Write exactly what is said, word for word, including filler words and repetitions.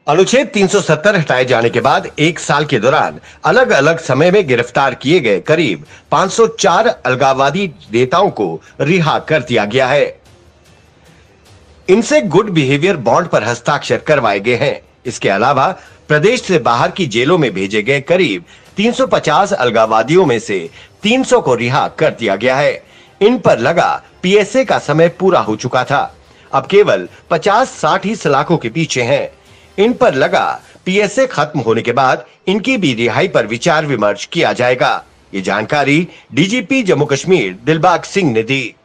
अनुच्छेद तीन सौ सत्तर हटाए जाने के बाद एक साल के दौरान अलग अलग समय में गिरफ्तार किए गए करीब पाँच सौ चार अलगाववादी नेताओं को रिहा कर दिया गया है। इनसे गुड बिहेवियर बॉन्ड पर हस्ताक्षर करवाए गए हैं। इसके अलावा प्रदेश से बाहर की जेलों में भेजे गए करीब तीन सौ पचास अलगाववादियों में से तीन सौ को रिहा कर दिया गया है। इन पर लगा पीएसए का समय पूरा हो चुका था। अब केवल पचास साठ ही सलाखों के पीछे हैं। इन पर लगा पीएसए खत्म होने के बाद इनकी भी रिहाई पर विचार विमर्श किया जाएगा। ये जानकारी डीजीपी जम्मू कश्मीर दिलबाग सिंह ने दी।